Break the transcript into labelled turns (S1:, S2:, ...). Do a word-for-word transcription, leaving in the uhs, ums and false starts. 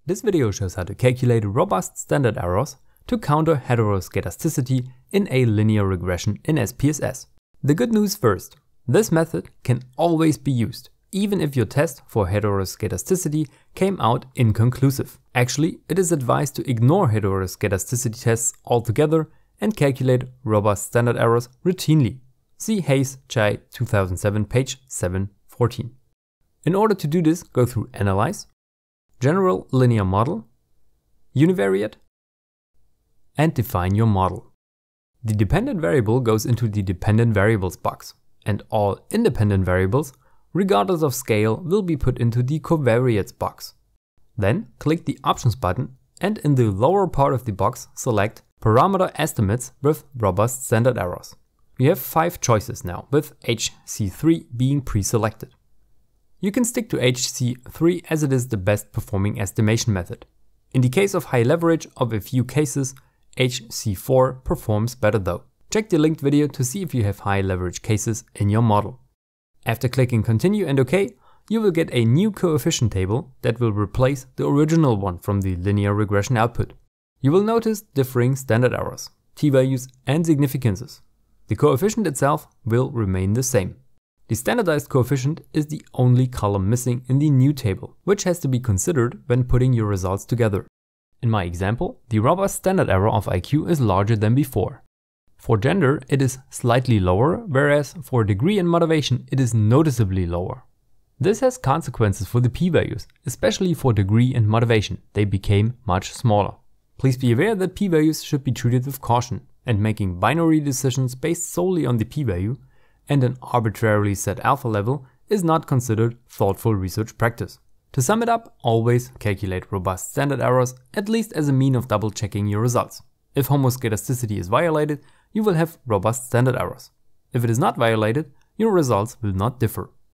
S1: This video shows how to calculate robust standard errors to counter heteroscedasticity in a linear regression in S P S S. The good news first, this method can always be used, even if your test for heteroscedasticity came out inconclusive. Actually, it is advised to ignore heteroscedasticity tests altogether and calculate robust standard errors routinely. See Hayes Chai two thousand seven, page seven fourteen. In order to do this, go through Analyze, General Linear Model, Univariate, and define your model. The dependent variable goes into the dependent variables box, and all independent variables, regardless of scale, will be put into the covariates box. Then click the Options button and in the lower part of the box select Parameter Estimates with Robust Standard Errors. You have five choices now, with H C three being pre-selected. You can stick to H C three as it is the best performing estimation method. In the case of high leverage of a few cases, H C four performs better though. Check the linked video to see if you have high leverage cases in your model. After clicking Continue and OK, you will get a new coefficient table that will replace the original one from the linear regression output. You will notice differing standard errors, t-values and significances. The coefficient itself will remain the same. The standardized coefficient is the only column missing in the new table, which has to be considered when putting your results together. In my example, the robust standard error of I Q is larger than before. For gender, it is slightly lower, whereas for degree and motivation, it is noticeably lower. This has consequences for the p-values, especially for degree and motivation. They became much smaller. Please be aware that p-values should be treated with caution, and making binary decisions based solely on the p-value and an arbitrarily set alpha level is not considered thoughtful research practice. To sum it up, always calculate robust standard errors, at least as a mean of double checking your results. If homoscedasticity is violated, you will have robust standard errors. If it is not violated, your results will not differ.